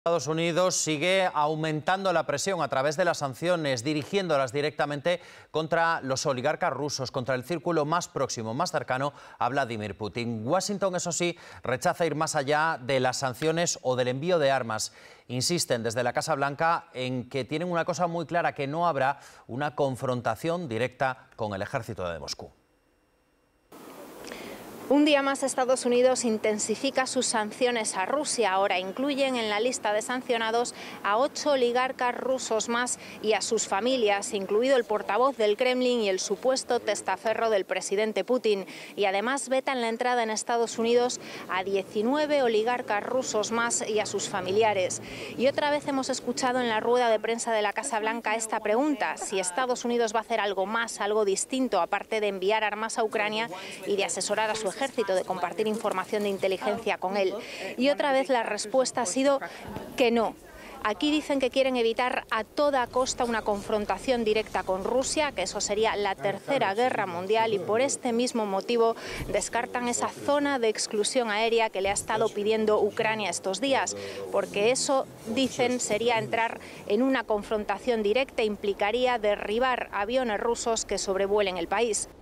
Estados Unidos sigue aumentando la presión a través de las sanciones, dirigiéndolas directamente contra los oligarcas rusos, contra el círculo más próximo, más cercano a Vladimir Putin. Washington, eso sí, rechaza ir más allá de las sanciones o del envío de armas. Insisten desde la Casa Blanca en que tienen una cosa muy clara, que no habrá una confrontación directa con el ejército de Moscú. Un día más, Estados Unidos intensifica sus sanciones a Rusia. Ahora incluyen en la lista de sancionados a 8 oligarcas rusos más y a sus familias, incluido el portavoz del Kremlin y el supuesto testaferro del presidente Putin. Y además vetan la entrada en Estados Unidos a 19 oligarcas rusos más y a sus familiares. Y otra vez hemos escuchado en la rueda de prensa de la Casa Blanca esta pregunta: si Estados Unidos va a hacer algo más, algo distinto, aparte de enviar armas a Ucrania y de asesorar a su ejército, de compartir información de inteligencia con él. Y otra vez la respuesta ha sido que no. Aquí dicen que quieren evitar a toda costa una confrontación directa con Rusia, que eso sería la tercera guerra mundial, y por este mismo motivo descartan esa zona de exclusión aérea que le ha estado pidiendo Ucrania estos días, porque eso, dicen, sería entrar en una confrontación directa e implicaría derribar aviones rusos que sobrevuelen el país.